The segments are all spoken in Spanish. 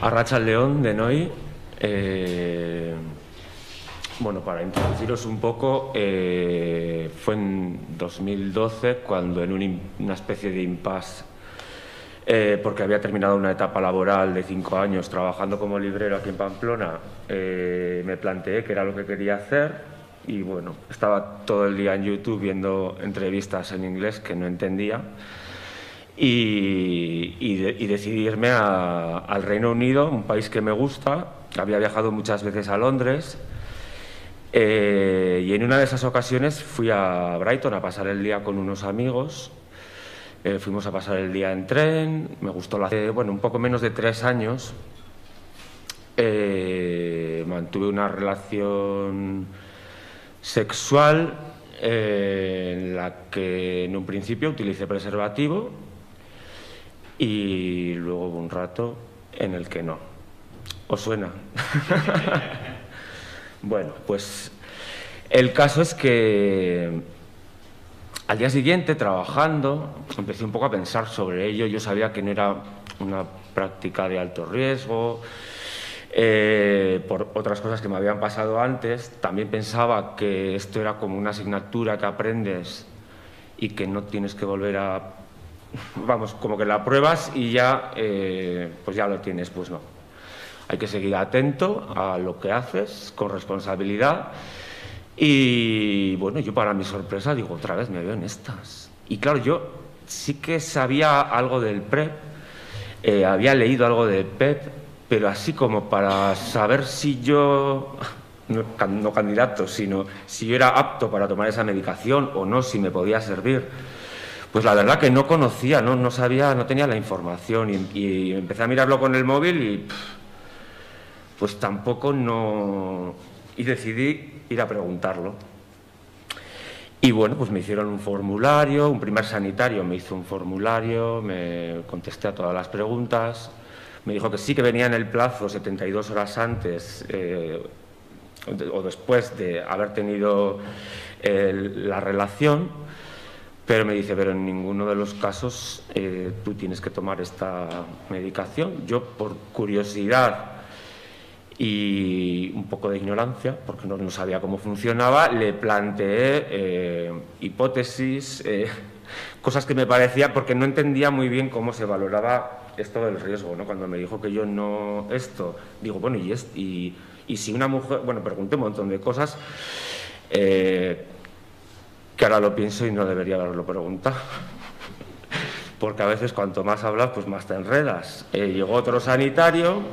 Arratsaldeon denoi. Bueno, para introduciros un poco, fue en 2012 cuando en una especie de impasse, porque había terminado una etapa laboral de 5 años trabajando como librero aquí en Pamplona, me planteé qué era lo que quería hacer y bueno, estaba todo el día en YouTube viendo entrevistas en inglés que no entendía. Y decidí irme al Reino Unido, un país que me gusta. Había viajado muchas veces a Londres y en una de esas ocasiones fui a Brighton a pasar el día con unos amigos. Fuimos a pasar el día en tren, me gustó bueno, un poco menos de 3 años. Mantuve una relación sexual en la que en un principio utilicé preservativo y luego hubo un rato en el que no. ¿Os suena? Bueno, pues el caso es que al día siguiente, trabajando, empecé un poco a pensar sobre ello. Yo sabía que no era una práctica de alto riesgo, por otras cosas que me habían pasado antes. También pensaba que esto era como una asignatura que aprendes y que no tienes que volver a... Vamos, como que la pruebas y ya, pues ya lo tienes. Pues no. Hay que seguir atento a lo que haces, con responsabilidad. Y bueno, yo para mi sorpresa digo, otra vez me veo en estas. Y claro, yo sí que sabía algo del PrEP, había leído algo del PEP, pero así como para saber si yo, no candidato, sino si yo era apto para tomar esa medicación o no, si me podía servir. Pues la verdad que no conocía, no sabía, no tenía la información y empecé a mirarlo con el móvil y pues tampoco no... Y decidí ir a preguntarlo. Y bueno, pues me hicieron un formulario, un primer sanitario me hizo un formulario, me contesté a todas las preguntas, me dijo que sí que venía en el plazo 72 horas antes o después de haber tenido la relación, pero me dice, pero en ninguno de los casos tú tienes que tomar esta medicación. Yo, por curiosidad y un poco de ignorancia, porque no sabía cómo funcionaba, le planteé hipótesis, cosas que me parecía, porque no entendía muy bien cómo se valoraba esto del riesgo, ¿no? Cuando me dijo que yo no esto, digo, bueno, y si una mujer, bueno, pregunté un montón de cosas que ahora lo pienso y no debería haberlo preguntado. Porque a veces cuanto más hablas, pues más te enredas. Llegó otro sanitario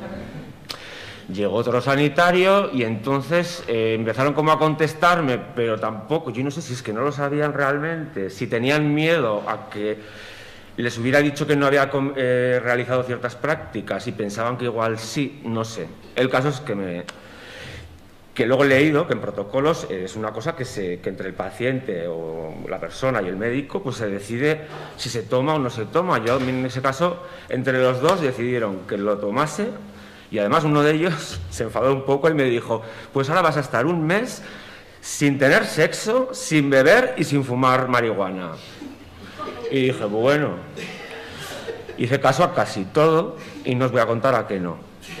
y entonces empezaron como a contestarme, pero tampoco, yo no sé si es que no lo sabían realmente, si tenían miedo a que les hubiera dicho que no había realizado ciertas prácticas y pensaban que igual sí, no sé. El caso es que luego he leído que en protocolos es una cosa que entre el paciente o la persona y el médico pues se decide si se toma o no se toma. Yo en ese caso, entre los dos decidieron que lo tomase. Y además uno de ellos se enfadó un poco y me dijo, pues ahora vas a estar un mes sin tener sexo, sin beber y sin fumar marihuana. Y dije, bueno, hice caso a casi todo y no os voy a contar a qué no.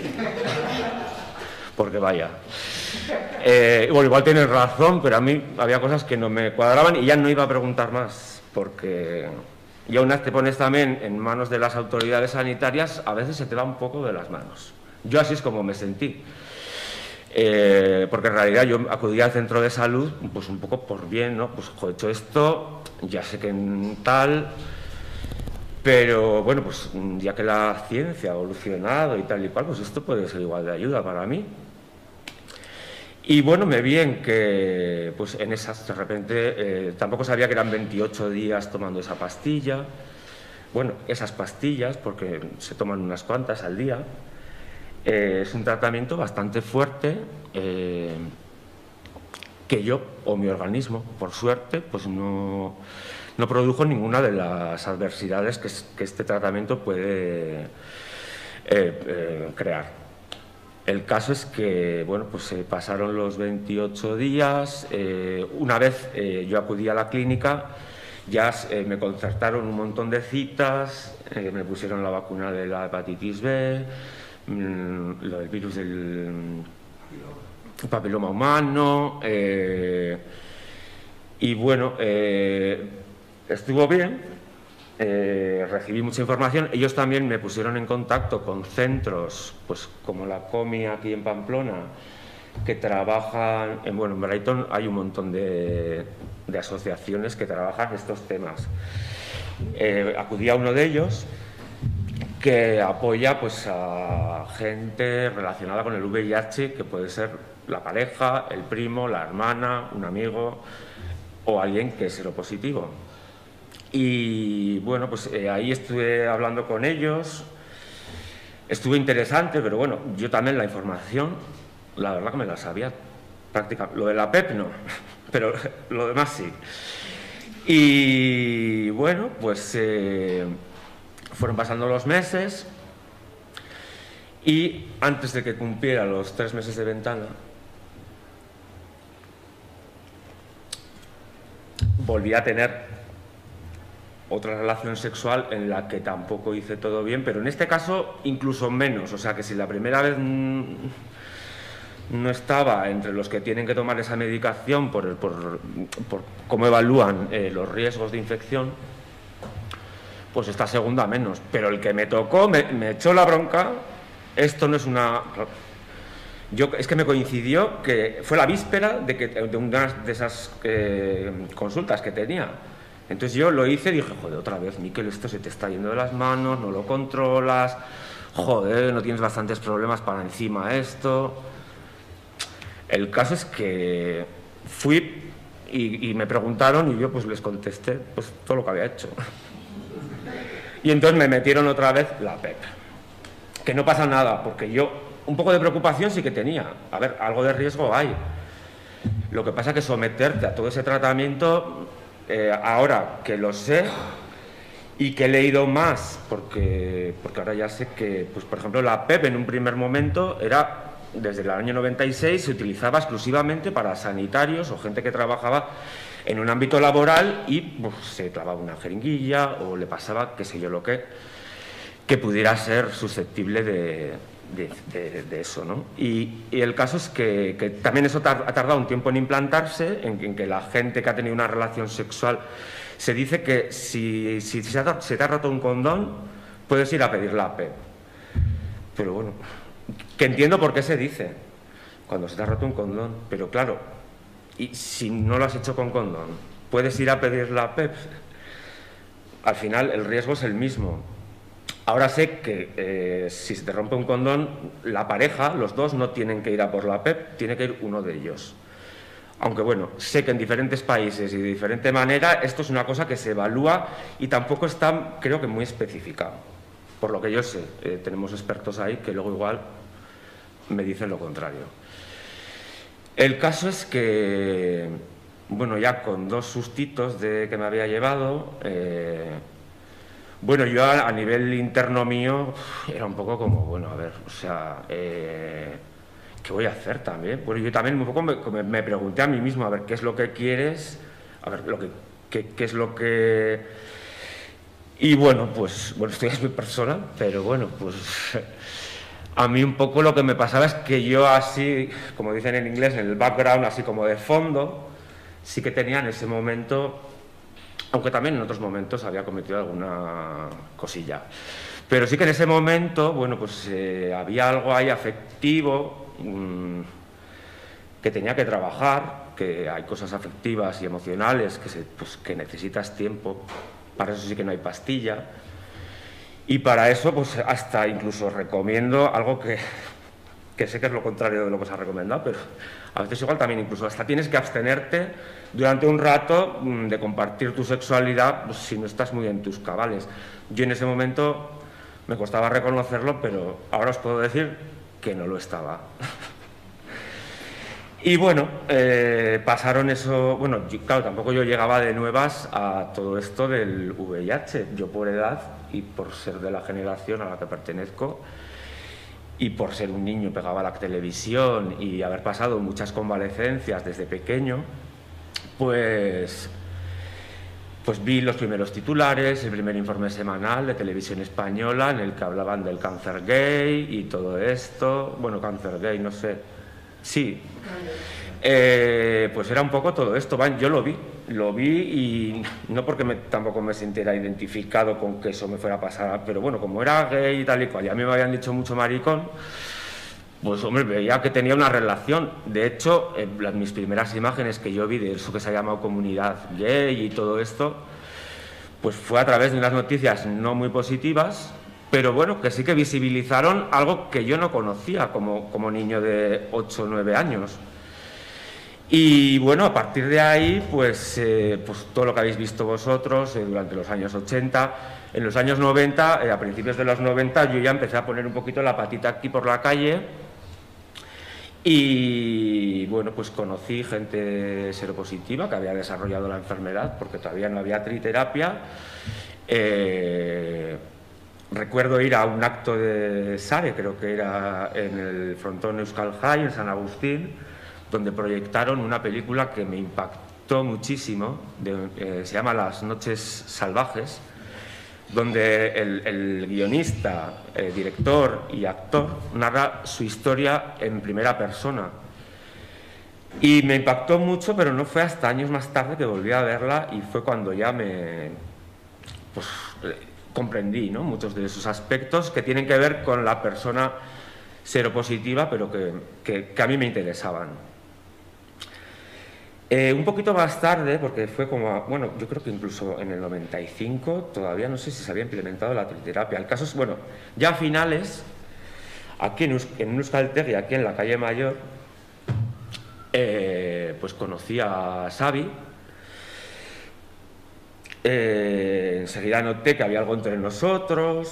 Porque vaya. Bueno, igual tienes razón, pero a mí había cosas que no me cuadraban y ya no iba a preguntar más, porque ya una vez te pones también en manos de las autoridades sanitarias, a veces se te va un poco de las manos. Yo así es como me sentí, porque en realidad yo acudí al centro de salud pues un poco por bien, ¿no? Pues he hecho esto, ya sé que tal, pero bueno, pues ya que la ciencia ha evolucionado y tal y cual, pues esto puede ser igual de ayuda para mí. Y bueno, me vi en que pues en esas, de repente, tampoco sabía que eran 28 días tomando esa pastilla. Bueno, esas pastillas, porque se toman unas cuantas al día. Es un tratamiento bastante fuerte que yo, o mi organismo, por suerte, pues no produjo ninguna de las adversidades que este tratamiento puede crear. El caso es que, bueno, pues se pasaron los 28 días, una vez yo acudí a la clínica, ya me concertaron un montón de citas, me pusieron la vacuna de la hepatitis B, lo del virus del papiloma humano, y bueno, estuvo bien, recibí mucha información. Ellos también me pusieron en contacto con centros, pues como la COMI aquí en Pamplona, que trabajan, bueno, en Brighton hay un montón de asociaciones que trabajan estos temas. Acudí a uno de ellos que apoya pues a gente relacionada con el VIH, que puede ser la pareja, el primo, la hermana, un amigo o alguien que es seropositivo. Y bueno, pues ahí estuve hablando con ellos, estuvo interesante, pero bueno, yo también la información, la verdad que me la sabía prácticamente. Lo de la PEP no, pero lo demás sí. Y bueno, pues fueron pasando los meses y antes de que cumpliera los 3 meses de ventana, volví a tener otra relación sexual en la que tampoco hice todo bien, pero en este caso incluso menos. O sea que si la primera vez no estaba entre los que tienen que tomar esa medicación por cómo evalúan los riesgos de infección, pues esta segunda menos. Pero el que me tocó, me echó la bronca. Esto no es una... es que me coincidió que fue la víspera de una de esas consultas que tenía. Entonces yo lo hice y dije, joder, otra vez, Miquel, esto se te está yendo de las manos, no lo controlas, joder, no tienes bastantes problemas para encima esto. El caso es que fui y me preguntaron y yo pues les contesté pues todo lo que había hecho. Y entonces me metieron otra vez la PEP. Que no pasa nada, porque yo un poco de preocupación sí que tenía. A ver, algo de riesgo hay. Lo que pasa es que someterte a todo ese tratamiento, ahora que lo sé y que he leído más, porque ahora ya sé que, pues por ejemplo, la PEP en un primer momento era, desde el año 96, se utilizaba exclusivamente para sanitarios o gente que trabajaba en un ámbito laboral y pues, se clavaba una jeringuilla o le pasaba, qué sé yo, lo que pudiera ser susceptible de eso, ¿no? Y el caso es que también eso ha tardado un tiempo en implantarse, en que la gente que ha tenido una relación sexual, se dice que si se te ha roto un condón, puedes ir a pedir la PEP. Pero bueno, que entiendo por qué se dice, cuando se te ha roto un condón, pero claro, y si no lo has hecho con condón, puedes ir a pedir la PEP. Al final el riesgo es el mismo. Ahora sé que si se te rompe un condón, la pareja, los dos, no tienen que ir a por la PEP, tiene que ir uno de ellos. Aunque bueno, sé que en diferentes países y de diferente manera esto es una cosa que se evalúa y tampoco está, creo que, muy especificado. Por lo que yo sé, tenemos expertos ahí que luego igual me dicen lo contrario. El caso es que, bueno, ya con 2 sustitos que me había llevado, bueno, yo a nivel interno mío era un poco como, bueno, a ver, o sea, ¿qué voy a hacer también? Bueno, yo también un poco me pregunté a mí mismo, a ver, ¿qué es lo que quieres? A ver, qué es lo que... Y bueno, pues, bueno, esto ya es muy personal, pero bueno, pues a mí un poco lo que me pasaba es que yo así, como dicen en inglés, en el background, así como de fondo, sí que tenía en ese momento... Aunque también en otros momentos había cometido alguna cosilla. Pero sí que en ese momento, bueno, pues había algo ahí afectivo que tenía que trabajar, que hay cosas afectivas y emocionales que necesitas tiempo. Para eso sí que no hay pastilla. Y para eso, pues hasta incluso recomiendo algo que sé que es lo contrario de lo que os ha recomendado, pero a veces igual también incluso hasta tienes que abstenerte durante un rato de compartir tu sexualidad, pues, si no estás muy en tus cabales. Yo en ese momento me costaba reconocerlo, pero ahora os puedo decir que no lo estaba. Y bueno, pasaron eso... Bueno, claro, tampoco yo llegaba de nuevas a todo esto del VIH. Yo por edad y por ser de la generación a la que pertenezco, y por ser un niño pegado a la televisión y haber pasado muchas convalecencias desde pequeño, pues pues vi los primeros titulares, el primer informe semanal de Televisión Española en el que hablaban del cáncer gay y todo esto. Bueno, cáncer gay, no sé. Sí. Pues era un poco todo esto. Yo lo vi y no porque tampoco me sintiera identificado con que eso me fuera a pasar, pero bueno, como era gay y tal y cual, ya me habían dicho mucho maricón, pues hombre, veía que tenía una relación. De hecho, mis primeras imágenes que yo vi de eso que se ha llamado comunidad gay y todo esto, pues fue a través de unas noticias no muy positivas, pero bueno, que sí que visibilizaron algo que yo no conocía como niño de 8 o 9 años. Y bueno, a partir de ahí, pues todo lo que habéis visto vosotros durante los años 80, en los años 90, a principios de los 90, yo ya empecé a poner un poquito la patita aquí por la calle y bueno, pues conocí gente seropositiva que había desarrollado la enfermedad porque todavía no había triterapia. Recuerdo ir a un acto de SARE, creo que era en el frontón Euskal Jai, en San Agustín, donde proyectaron una película que me impactó muchísimo, se llama Las noches salvajes, donde el guionista, director y actor narra su historia en primera persona. Y me impactó mucho, pero no fue hasta años más tarde que volví a verla y fue cuando ya comprendí, ¿no?, muchos de esos aspectos que tienen que ver con la persona seropositiva, pero que a mí me interesaban. Un poquito más tarde, porque fue como, bueno, yo creo que incluso en el 95 todavía no sé si se había implementado la triterapia. El caso es, bueno, ya a finales, aquí en Euskaltegi, aquí en la calle Mayor, pues conocí a Xavi. Enseguida noté que había algo entre nosotros.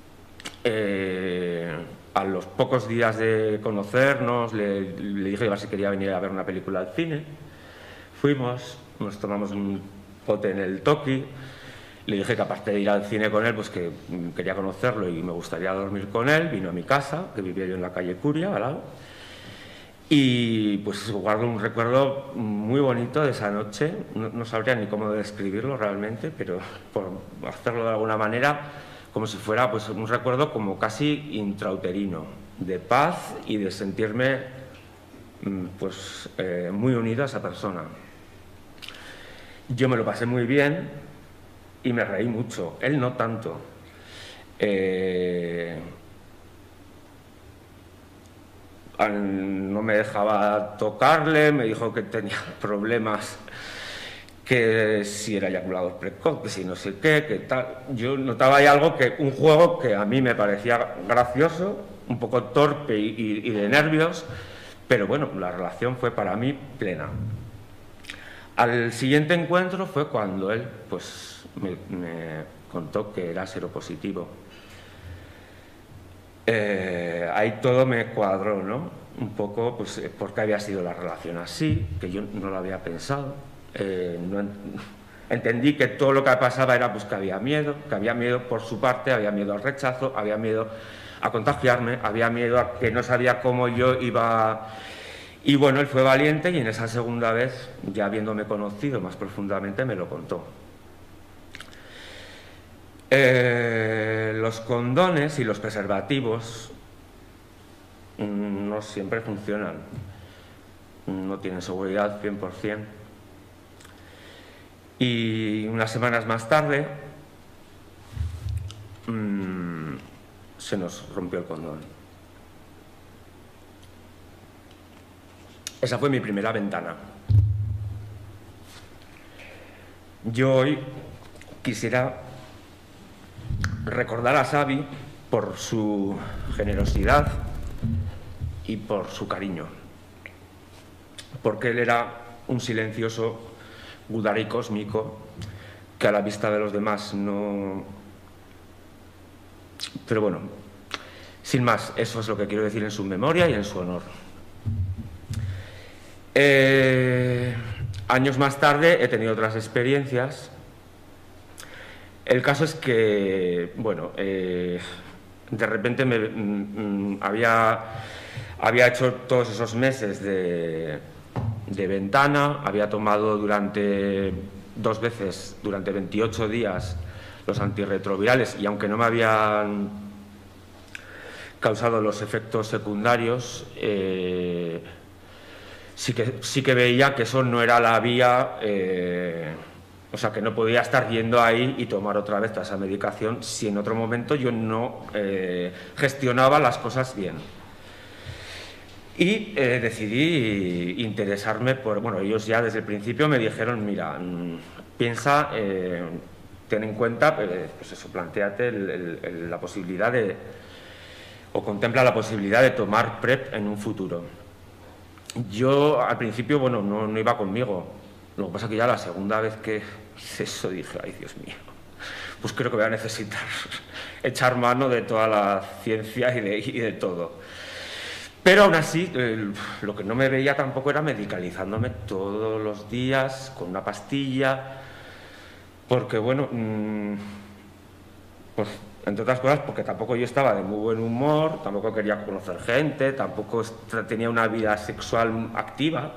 A los pocos días de conocernos le dije que si quería venir a ver una película al cine. Fuimos, nos tomamos un pote en el Toki, le dije que aparte de ir al cine con él, pues que quería conocerlo y me gustaría dormir con él. Vino a mi casa, que vivía yo en la calle Curia, al lado, y pues guardo un recuerdo muy bonito de esa noche. No sabría ni cómo describirlo realmente, pero por hacerlo de alguna manera, como si fuera pues un recuerdo como casi intrauterino, de paz y de sentirme pues muy unido a esa persona. Yo me lo pasé muy bien y me reí mucho, él no tanto. No me dejaba tocarle, me dijo que tenía problemas, que si era eyaculador precoz, que si no sé qué, que tal. Yo notaba ahí algo, un juego que a mí me parecía gracioso, un poco torpe y de nervios, pero bueno, la relación fue para mí plena. Al siguiente encuentro fue cuando él pues me contó que era seropositivo. Ahí todo me cuadró, ¿no? Un poco, pues, porque había sido la relación así, que yo no lo había pensado. Entendí que todo lo que pasaba era pues que había miedo por su parte, había miedo al rechazo, había miedo a contagiarme, había miedo a que no sabía cómo yo iba. Y bueno, él fue valiente y en esa segunda vez, ya habiéndome conocido más profundamente, me lo contó. Los condones y los preservativos no siempre funcionan, no tienen seguridad 100%. Y unas semanas más tarde se nos rompió el condón. Esa fue mi primera ventana. Yo hoy quisiera recordar a Xavi por su generosidad y por su cariño, porque él era un silencioso gudari cósmico que a la vista de los demás no. Pero bueno, sin más, eso es lo que quiero decir en su memoria y en su honor. Años más tarde he tenido otras experiencias. El caso es que, bueno, de repente había hecho todos esos meses de ventana, había tomado durante 2 veces durante 28 días los antirretrovirales, y aunque no me habían causado los efectos secundarios, sí que veía que eso no era la vía, o sea, que no podía estar yendo ahí y tomar otra vez toda esa medicación si en otro momento yo no gestionaba las cosas bien. Y decidí interesarme por... Bueno, ellos ya desde el principio me dijeron, mira, piensa, ten en cuenta, pues eso, plantéate la posibilidad de... o contempla la posibilidad de tomar PrEP en un futuro. Yo al principio, bueno, no iba conmigo. Lo que pasa es que ya la segunda vez que eso dije, ay Dios mío, pues creo que voy a necesitar echar mano de toda la ciencia y de todo. Pero aún así, lo que no me veía tampoco era medicalizándome todos los días con una pastilla, porque bueno, pues entre otras cosas porque tampoco yo estaba de muy buen humor, tampoco quería conocer gente, tampoco tenía una vida sexual activa,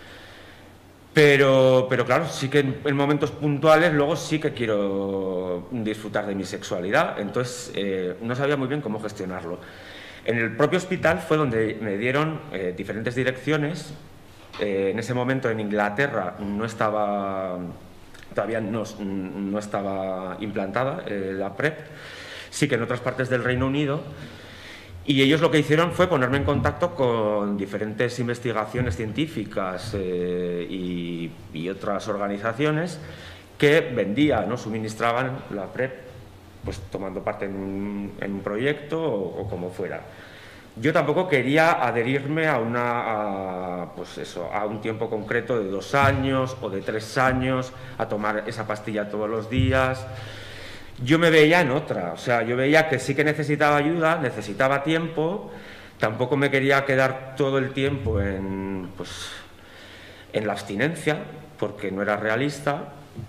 pero claro, sí que en momentos puntuales luego sí que quiero disfrutar de mi sexualidad, entonces no sabía muy bien cómo gestionarlo. En el propio hospital fue donde me dieron diferentes direcciones. En ese momento en Inglaterra no estaba, todavía no estaba implantada la PrEP, sí que en otras partes del Reino Unido, y ellos lo que hicieron fue ponerme en contacto con diferentes investigaciones científicas y otras organizaciones que vendían, ¿no? Suministraban la PrEP, pues tomando parte en un proyecto o como fuera. Yo tampoco quería adherirme a un tiempo concreto de 2 años o de 3 años, a tomar esa pastilla todos los días. Yo me veía en otra, o sea, yo veía que sí que necesitaba ayuda, necesitaba tiempo, tampoco me quería quedar todo el tiempo en la abstinencia, porque no era realista.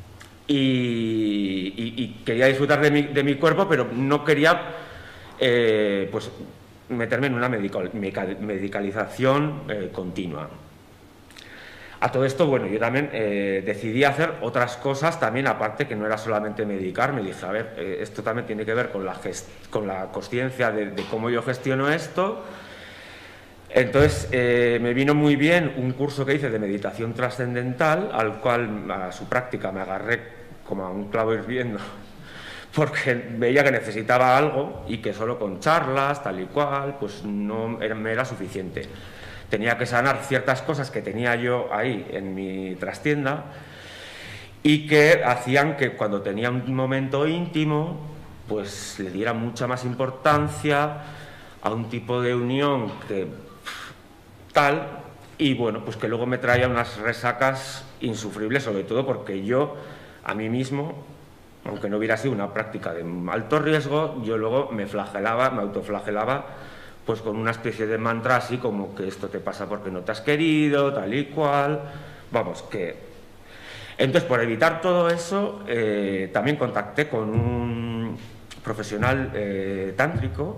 Y quería disfrutar de mi cuerpo, pero no quería meterme en una medicalización continua. A todo esto, bueno, yo también decidí hacer otras cosas también, aparte que no era solamente medicar. Me dije, a ver, esto también tiene que ver con la consciencia de cómo yo gestiono esto. Entonces, me vino muy bien un curso que hice de meditación trascendental, al cual a su práctica me agarré como a un clavo hirviendo, porque veía que necesitaba algo y que solo con charlas, tal y cual, pues no me era suficiente. Tenía que sanar ciertas cosas que tenía yo ahí en mi trastienda y que hacían que cuando tenía un momento íntimo, pues le diera mucha más importancia a un tipo de unión que tal, y bueno, pues que luego me traía unas resacas insufribles, sobre todo porque yo a mí mismo, aunque no hubiera sido una práctica de alto riesgo, yo luego me autoflagelaba pues con una especie de mantra así como que esto te pasa porque no te has querido, tal y cual, vamos, que... Entonces, por evitar todo eso, también contacté con un profesional tántrico.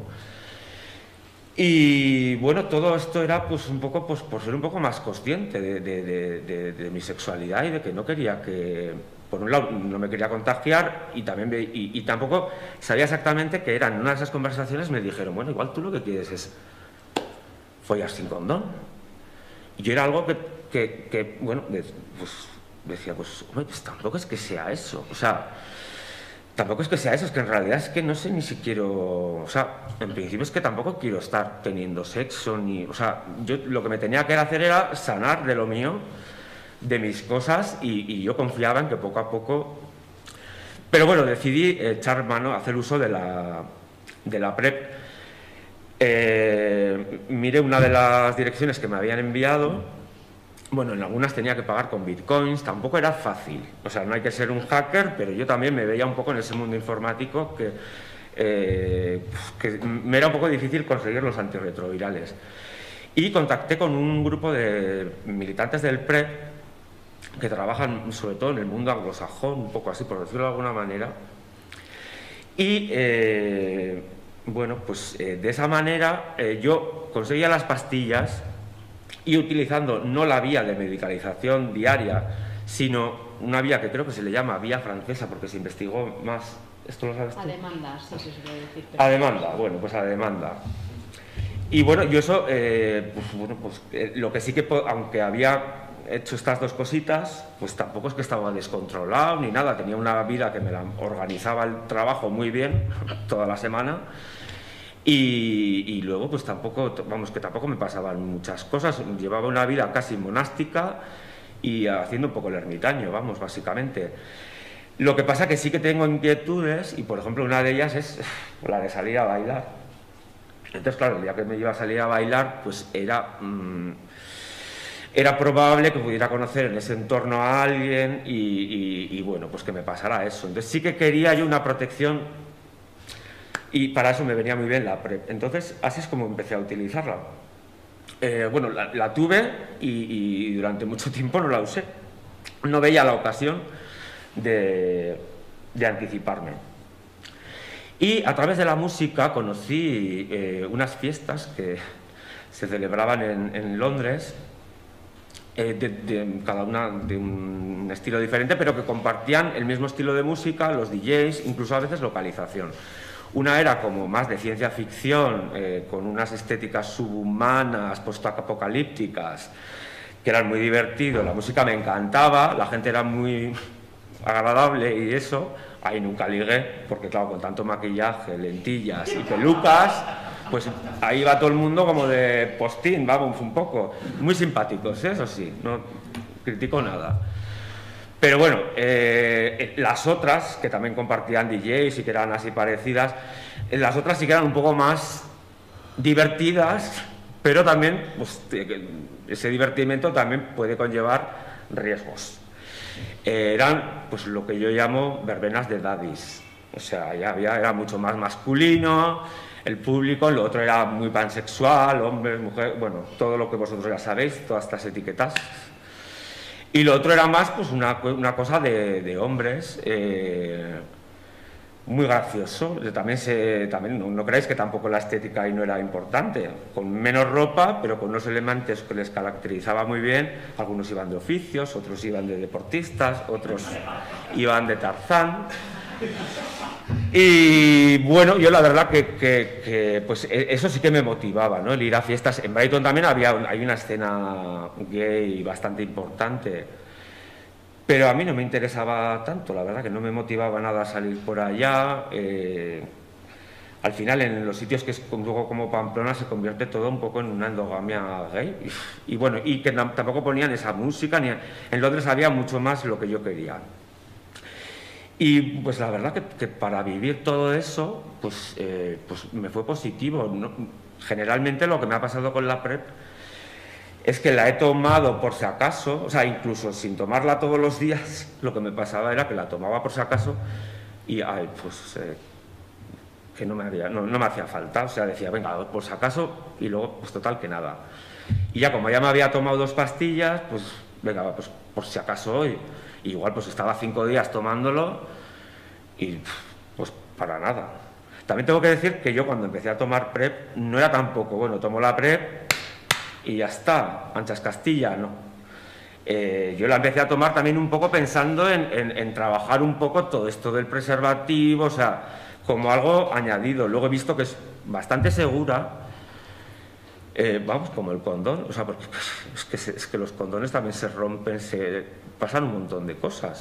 Y bueno, todo esto era pues un poco por ser un poco más consciente de mi sexualidad y de que no quería que, por un lado, no me quería contagiar y también y tampoco sabía exactamente qué era. En una de esas conversaciones me dijeron, bueno, igual tú lo que quieres es follar sin condón. Y yo era algo que bueno, pues decía, pues hombre, pues tampoco es que sea eso, o sea... Tampoco es que sea eso, es que en realidad es que no sé ni si quiero... O sea, en principio es que tampoco quiero estar teniendo sexo, ni... O sea, yo lo que me tenía que hacer era sanar de lo mío, de mis cosas, y yo confiaba en que poco a poco... Pero bueno, decidí echar mano, hacer uso de la PrEP. Miré una de las direcciones que me habían enviado. Bueno, en algunas tenía que pagar con bitcoins, tampoco era fácil. O sea, no hay que ser un hacker, pero yo también me veía un poco en ese mundo informático que me era un poco difícil conseguir los antirretrovirales. Y contacté con un grupo de militantes del PrEP que trabajan sobre todo en el mundo anglosajón, un poco así, por decirlo de alguna manera. Y bueno, pues de esa manera yo conseguía las pastillas. Y utilizando no la vía de medicalización diaria, sino una vía que creo que se le llama vía francesa, porque se investigó más. ¿Esto lo sabes tú? A demanda, sí, sí, se puede decir. A demanda, bueno, pues a demanda. Y bueno, yo eso, lo que sí que, aunque había hecho estas dos cositas, pues tampoco es que estaba descontrolado ni nada, tenía una vida que me la organizaba el trabajo muy bien, toda la semana, y luego pues tampoco, vamos, que tampoco me pasaban muchas cosas, llevaba una vida casi monástica y haciendo un poco el ermitaño, vamos, básicamente. Lo que pasa que sí que tengo inquietudes, y por ejemplo una de ellas es la de salir a bailar. Entonces, claro, el día que me iba a salir a bailar, pues era probable que pudiera conocer en ese entorno a alguien y bueno, pues que me pasara eso. Entonces sí que quería yo una protección y para eso me venía muy bien la PrEP. Entonces, así es como empecé a utilizarla. Bueno, la tuve y durante mucho tiempo no la usé. No veía la ocasión de anticiparme. Y a través de la música conocí unas fiestas que se celebraban en Londres, cada una de un estilo diferente, pero que compartían el mismo estilo de música, los DJs, incluso a veces localización. Una era como más de ciencia ficción, con unas estéticas subhumanas, postapocalípticas, que eran muy divertidos, la música me encantaba, la gente era muy agradable y eso. Ahí nunca ligué, porque claro, con tanto maquillaje, lentillas y pelucas, pues ahí va todo el mundo como de postín, vamos, un poco. Muy simpáticos, eso sí, no critico nada. Pero bueno, las otras, que también compartían DJs y que eran así parecidas, las otras sí que eran un poco más divertidas, pero también, pues, ese divertimento también puede conllevar riesgos. Eran pues lo que yo llamo verbenas de daddies, o sea, era mucho más masculino el público, lo otro era muy pansexual, hombres, mujeres, bueno, todo lo que vosotros ya sabéis, todas estas etiquetas. Y lo otro era más pues una cosa de hombres, muy gracioso. También no creáis que tampoco la estética ahí no era importante, con menos ropa, pero con unos elementos que les caracterizaba muy bien. Algunos iban de oficios, otros iban de deportistas, otros iban de Tarzán. Y bueno, yo la verdad que pues eso sí que me motivaba, ¿no? El ir a fiestas. En Brighton también hay una escena gay bastante importante, pero a mí no me interesaba tanto, la verdad que no me motivaba nada a salir por allá. Al final, en los sitios que es luego como Pamplona, se convierte todo un poco en una endogamia gay. Y bueno, y que tampoco ponían esa música, en Londres había mucho más lo que yo quería. Y pues la verdad que para vivir todo eso, pues me fue positivo, ¿no? Generalmente lo que me ha pasado con la PrEP es que la he tomado por si acaso, o sea, incluso sin tomarla todos los días, lo que me pasaba era que la tomaba por si acaso y, que no me hacía falta, o sea, decía, venga, por si acaso, y luego, pues total, que nada. Y ya como ya me había tomado 2 pastillas, pues venga, pues por si acaso hoy. Igual pues estaba 5 días tomándolo y pues para nada. También tengo que decir que yo cuando empecé a tomar PrEP no era tampoco, bueno, tomo la PrEP y ya está, anchas Castilla, no. Yo la empecé a tomar también un poco pensando en trabajar un poco todo esto del preservativo, o sea, como algo añadido. Luego he visto que es bastante segura, vamos, como el condón, o sea, porque es que los condones también se rompen, pasan un montón de cosas.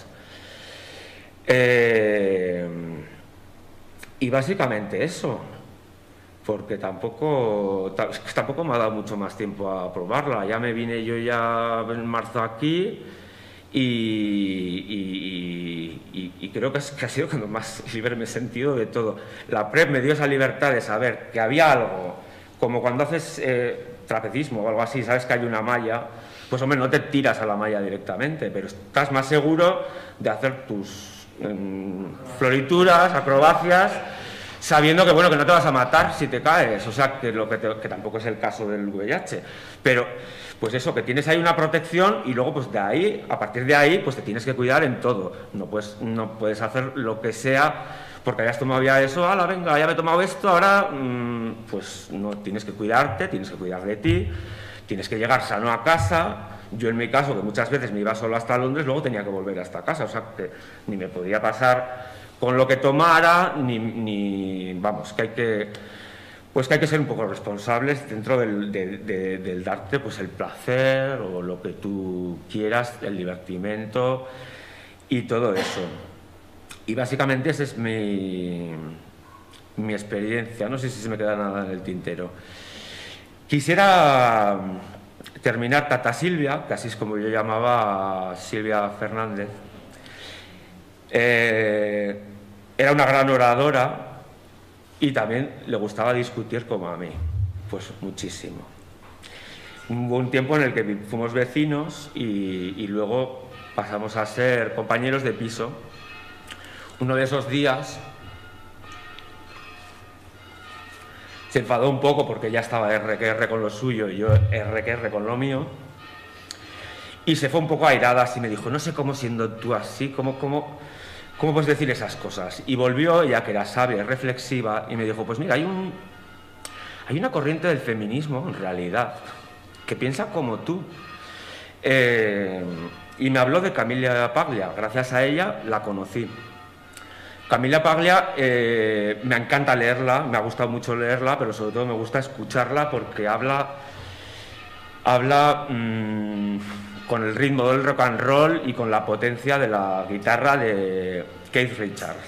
Y básicamente eso, porque tampoco me ha dado mucho más tiempo a probarla. Ya me vine yo ya en marzo aquí y creo que ha sido cuando más libre me he sentido de todo. La PrEP me dio esa libertad de saber que había algo, como cuando haces trapecismo o algo así, sabes que hay una malla, pues hombre, no te tiras a la malla directamente, pero estás más seguro de hacer tus florituras, acrobacias, sabiendo que bueno, que no te vas a matar si te caes, o sea, que tampoco es el caso del VIH, pero pues eso, que tienes ahí una protección y luego pues de ahí, a partir de ahí, pues te tienes que cuidar en todo, no puedes hacer lo que sea porque hayas tomado ya eso, ala, venga, ya me he tomado esto, ahora pues no, tienes que cuidarte, tienes que cuidar de ti, tienes que llegar sano a casa Yo en mi caso, que muchas veces me iba solo hasta Londres, luego tenía que volver hasta casa, o sea, que ni me podía pasar con lo que tomara, vamos, que hay que... Pues que hay que ser un poco responsables dentro del darte pues el placer o lo que tú quieras, el divertimento y todo eso. Y básicamente esa es mi experiencia, no sé si se me queda nada en el tintero. Quisiera terminar Tata Silvia, que así es como yo llamaba a Silvia Fernández. Era una gran oradora y también le gustaba discutir como a mí, pues muchísimo. Hubo un tiempo en el que fuimos vecinos y luego pasamos a ser compañeros de piso. Uno de esos días se enfadó un poco porque ya estaba R con lo suyo y yo R con lo mío, y se fue un poco airada así, me dijo, no sé cómo siendo tú así, ¿cómo puedes decir esas cosas? Y volvió, ya que era sabia y reflexiva, y me dijo, pues mira, hay una corriente del feminismo, en realidad, que piensa como tú. Y me habló de Camilla Paglia, gracias a ella la conocí. Camilla Paglia, me encanta leerla, me ha gustado mucho leerla, pero sobre todo me gusta escucharla porque habla con el ritmo del rock and roll y con la potencia de la guitarra de Keith Richards.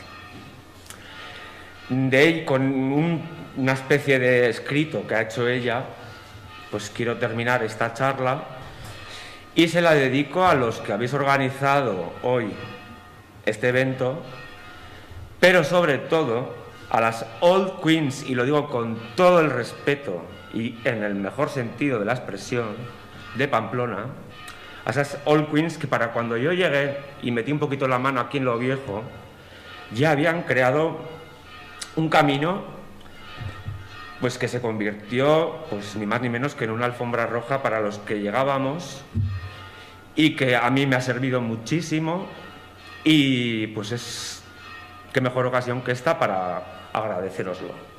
Con una especie de escrito que ha hecho ella, pues quiero terminar esta charla y se la dedico a los que habéis organizado hoy este evento, pero sobre todo a las Old Queens, y lo digo con todo el respeto y en el mejor sentido de la expresión, de Pamplona, a esas Old Queens que para cuando yo llegué y metí un poquito la mano aquí en lo viejo, ya habían creado un camino pues que se convirtió pues ni más ni menos que en una alfombra roja para los que llegábamos y que a mí me ha servido muchísimo, y pues es qué mejor ocasión que esta para agradecéroslo.